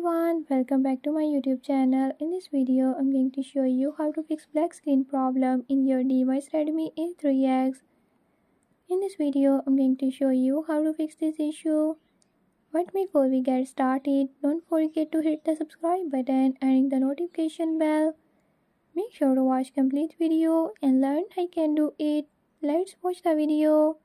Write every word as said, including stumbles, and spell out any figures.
everyone, welcome back to my YouTube channel. In this video, I'm going to show you how to fix black screen problem in your device Redmi A three X. In this video, I'm going to show you how to fix this issue. But before we get started, don't forget to hit the subscribe button and ring the notification bell. Make sure to watch complete video and learn I can do it. Let's watch the video.